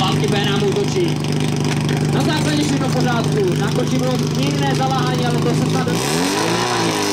války B nám útočí. Na základě všechno v pořádku. Na koči bylo mírné zaváhání, ale to se snad